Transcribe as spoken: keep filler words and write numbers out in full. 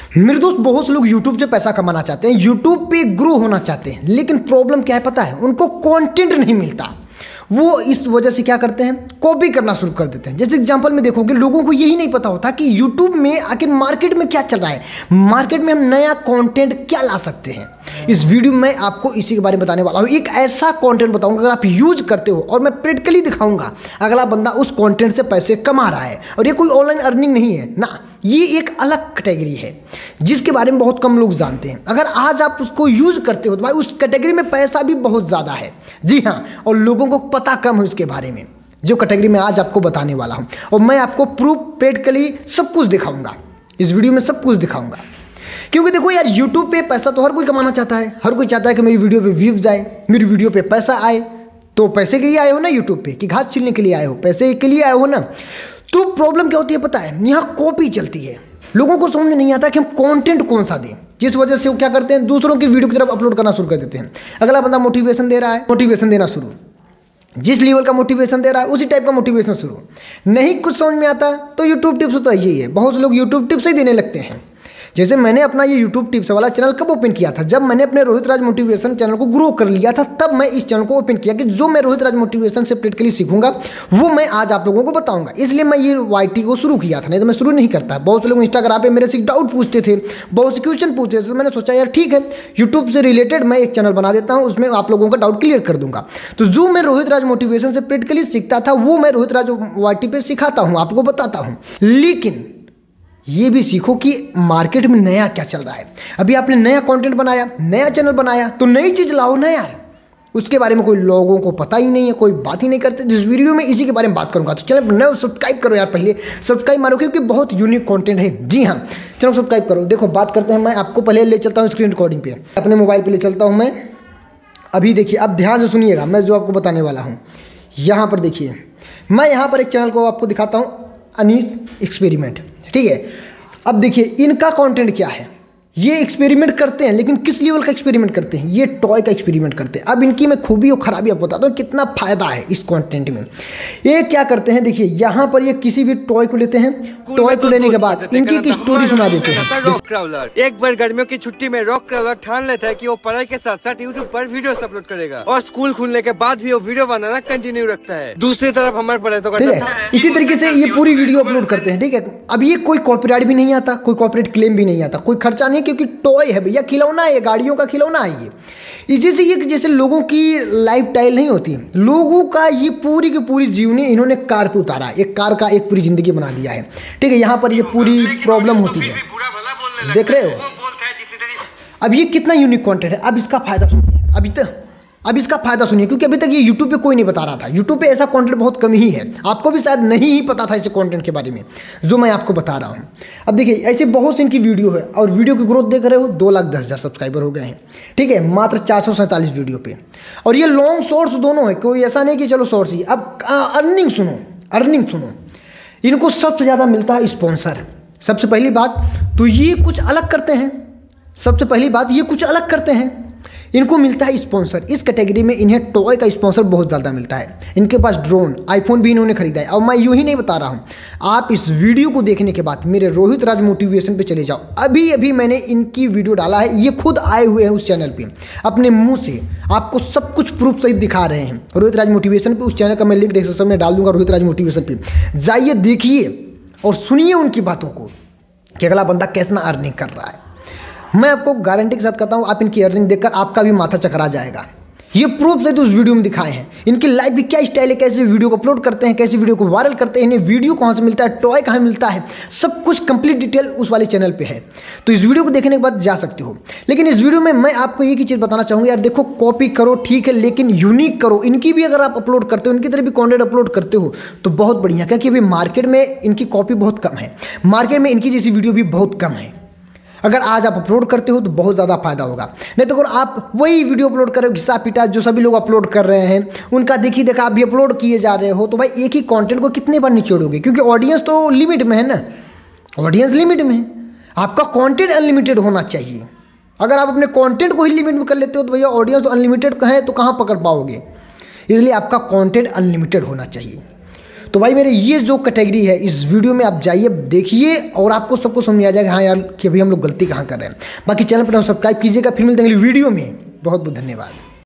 मेरे दोस्त, बहुत से लोग YouTube से पैसा कमाना चाहते हैं, YouTube पे ग्रो होना चाहते हैं, लेकिन प्रॉब्लम क्या है पता है? उनको कंटेंट नहीं मिलता। वो इस वजह से क्या करते हैं? कॉपी करना शुरू कर देते हैं। जैसे एग्जांपल में देखोगे, लोगों को यही नहीं पता होता कि YouTube में आखिर मार्केट में क्या चल रहा है, मार्केट में हम नया कंटेंट क्या ला सकते हैं। इस वीडियो में आपको इसी के बारे में बताने वाला हूँ। एक ऐसा कंटेंट बताऊंगा अगर आप यूज करते हो, और मैं प्रैक्टिकली दिखाऊंगा अगला बंदा उस कंटेंट से पैसे कमा रहा है। और ये कोई ऑनलाइन अर्निंग नहीं है ना, ये एक अलग कैटेगरी है जिसके बारे में बहुत कम लोग जानते हैं। अगर आज आप उसको यूज करते हो तो भाई उस कैटेगरी में पैसा भी बहुत ज़्यादा है। जी हाँ, और लोगों को पता कम है उसके बारे में, जो कैटेगरी में आज आपको बताने वाला हूँ। और मैं आपको प्रूफ प्रैक्टिकली सब कुछ दिखाऊंगा, इस वीडियो में सब कुछ दिखाऊंगा। क्योंकि देखो यार, यूट्यूब पे पैसा तो हर कोई कमाना चाहता है। हर कोई चाहता है कि मेरी वीडियो पे व्यूज आए, मेरी वीडियो पे पैसा आए। तो पैसे के लिए आए हो ना यूट्यूब पे, कि घास छीलने के लिए आए हो? पैसे के लिए आए हो ना। तो प्रॉब्लम क्या होती है पता है? यहाँ कॉपी चलती है। लोगों को समझ में नहीं आता कि हम कंटेंट कौन सा दें, जिस वजह से वो क्या करते हैं, दूसरों की वीडियो की तरफ अपलोड करना शुरू कर देते हैं। अगला बंदा मोटिवेशन दे रहा है, मोटिवेशन देना शुरू, जिस लेवल का मोटिवेशन दे रहा है उसी टाइप का मोटिवेशन शुरू। नहीं कुछ समझ में आता तो यूट्यूब टिप्स तो यही है, बहुत से लोग यूट्यूब टिप्स ही देने लगते हैं। जैसे मैंने अपना ये यूट्यूब टिप्स वाला चैनल कब ओपन किया था? जब मैंने अपने रोहित राज मोटिवेशन चैनल को ग्रो कर लिया था, तब मैं इस चैनल को ओपन किया कि जो मैं रोहित राज मोटिवेशन से प्रैक्टिकली सीखूंगा वो मैं आज आप लोगों को बताऊंगा। इसलिए मैं ये वाईटी को शुरू किया था, नहीं तो मैं शुरू नहीं करता। बहुत से लोग इंस्टाग्राम पे मेरे से डाउट पूछते थे, बहुत से क्वेश्चन पूछते थे, तो मैंने सोचा यार ठीक है, यूट्यूब से रिलेटेड मैं एक चैनल बना देता हूँ, उसमें आप लोगों का डाउट क्लियर कर दूंगा। तो जो मैं रोहित राज मोटिवेशन से प्रैक्टिकली सीखता था वो मैं रोहित राज वाईटी पे सिखाता हूँ, आपको बताता हूँ। लेकिन ये भी सीखो कि मार्केट में नया क्या चल रहा है। अभी आपने नया कंटेंट बनाया, नया चैनल बनाया, तो नई चीज़ लाओ ना यार। उसके बारे में कोई लोगों को पता ही नहीं है, कोई बात ही नहीं करते। जिस वीडियो में इसी के बारे में बात करूंगा, तो चैनल नए सब्सक्राइब करो यार, पहले सब्सक्राइब मारो क्योंकि बहुत यूनिक कंटेंट है। जी हाँ, चलो सब्सक्राइब करो। देखो बात करते हैं, मैं आपको पहले ले चलता हूँ स्क्रीन रिकॉर्डिंग पे, अपने मोबाइल पर ले चलता हूँ मैं। अभी देखिए, अब ध्यान से सुनिएगा मैं जो आपको बताने वाला हूँ। यहाँ पर देखिए, मैं यहाँ पर एक चैनल को आपको दिखाता हूँ, अनीस एक्सपेरिमेंट, ठीक है। अब देखिए इनका कंटेंट क्या है। ये एक्सपेरिमेंट करते हैं, लेकिन किस लेवल का एक्सपेरिमेंट करते हैं? ये टॉय का एक्सपेरिमेंट करते हैं। अब इनकी मैं खूबी और खराबी आपको बताता हूँ कितना फायदा है इस कंटेंट में। ये क्या करते हैं, देखिए यहाँ पर ये किसी भी टॉय को लेते हैं, टॉय को लेने के बाद इनकी एक स्टोरी सुना देते हैं। रॉक क्राउलर एक बार गर्मियों की छुट्टी में रॉक क्राउलर ठान लेता है कि वो पढ़ाई के साथ साथ यूट्यूब पर वीडियो अपलोड करेगा, और स्कूल खुलने के बाद भी वो वीडियो बनाना कंटिन्यू रखता है। दूसरी तरफ हमारे पढ़ाई तो ठीक है, इसी तरीके से ये पूरी वीडियो अपलोड करते हैं, ठीक है। अब ये कोई कॉपीराइट भी नहीं आता, कोई कॉपीराइट क्लेम भी नहीं आता, कोई खर्चा नहीं, क्योंकि टॉय है भैया, खिलौना है, गाड़ियों का खिलौना है ये। इसी से ये जैसे लोगों की लाइफ स्टाइल नहीं होती, लोगों का ये पूरी की पूरी जीवनी इन्होंने कार पे उतारा, एक कार का एक पूरी जिंदगी बना दिया है, ठीक है। यहाँ पर ये पूरी प्रॉब्लम होती है, देख रहे हो। अब ये कितना यूनिक कंटेंट है। अब इसका फायदा सुनिए, अभी तक अब इसका फायदा सुनिए, क्योंकि अभी तक ये यूट्यूब पे कोई नहीं बता रहा था। यूट्यूब पे ऐसा कंटेंट बहुत कम ही है, आपको भी शायद नहीं ही पता था इस कंटेंट के बारे में जो मैं आपको बता रहा हूँ। अब देखिए ऐसे बहुत सी इनकी वीडियो है, और वीडियो की ग्रोथ देख रहे हो, दो लाख दस हज़ार सब्सक्राइबर हो गए हैं, ठीक है, मात्र चार सौ सैंतालीस वीडियो पे। और ये लॉन्ग शॉर्ट्स दोनों है, कोई ऐसा नहीं कि चलो शॉर्ट्स ही। अब अर्निंग सुनो, अर्निंग सुनो, इनको सबसे ज़्यादा मिलता है स्पॉन्सर। सबसे पहली बात तो ये कुछ अलग करते हैं, सबसे पहली बात ये कुछ अलग करते हैं, इनको मिलता है स्पॉन्सर। इस कैटेगरी में इन्हें टॉय का स्पॉन्सर बहुत ज़्यादा मिलता है। इनके पास ड्रोन, आईफोन भी इन्होंने खरीदा है। और मैं यूँ ही नहीं बता रहा हूँ, आप इस वीडियो को देखने के बाद मेरे रोहित राज मोटिवेशन पे चले जाओ। अभी अभी मैंने इनकी वीडियो डाला है, ये खुद आए हुए हैं उस चैनल पे, अपने मुंह से आपको सब कुछ प्रूफ सहित दिखा रहे हैं रोहित राज मोटिवेशन पे। उस चैनल का मैं लिंक डिस्क्रिप्शन में डाल दूंगा, रोहित राज मोटिवेशन पे जाइए, देखिए और सुनिए उनकी बातों को कि अगला बंदा कितना अर्निंग कर रहा है। मैं आपको गारंटी के साथ कहता हूँ, आप इनकी अर्निंग देखकर आपका भी माथा चकरा जाएगा। ये प्रूफ से तो उस वीडियो में दिखाए हैं, इनकी लाइफ भी क्या स्टाइल है, कैसे वीडियो को अपलोड करते हैं, कैसे वीडियो को वायरल करते हैं, इन्हें वीडियो कहाँ से मिलता है, टॉय कहाँ मिलता है, सब कुछ कंप्लीट डिटेल उस वाले चैनल पे है। तो इस वीडियो को देखने के बाद जा सकते हो। लेकिन इस वीडियो में मैं आपको एक ही चीज़ बताना चाहूँगा यार, देखो कॉपी करो ठीक है, लेकिन यूनिक करो। इनकी भी अगर आप अपलोड करते हो, इनकी तरह भी कॉन्टेंट अपलोड करते हो तो बहुत बढ़िया, क्योंकि अभी मार्केट में इनकी कॉपी बहुत कम है, मार्केट में इनकी जैसी वीडियो भी बहुत कम है। अगर आज आप अपलोड करते हो तो बहुत ज़्यादा फायदा होगा। नहीं तो अगर आप वही वीडियो अपलोड करो घिसा पिटा जो सभी लोग अपलोड कर रहे हैं, उनका देखी देखा आप भी अपलोड किए जा रहे हो, तो भाई एक ही कंटेंट को कितने बार निचोड़ोगे? क्योंकि ऑडियंस तो लिमिट में है ना, ऑडियंस लिमिट में है, आपका कंटेंट अनलिमिटेड होना चाहिए। अगर आप अपने कंटेंट को ही लिमिट में कर लेते हो तो भैया ऑडियंस तो अनलिमिटेड है तो कहाँ पकड़ पाओगे? इसलिए आपका कंटेंट अनलिमिटेड होना चाहिए। तो भाई मेरे ये जो कैटेगरी है इस वीडियो में आप जाइए देखिए और आपको सबको समझ आ जाएगा हाँ यार कि अभी हम लोग गलती कहाँ कर रहे हैं। बाकी चैनल पर सब्सक्राइब कीजिएगा। फिर मिलते हैं अगली वीडियो में। बहुत बहुत धन्यवाद।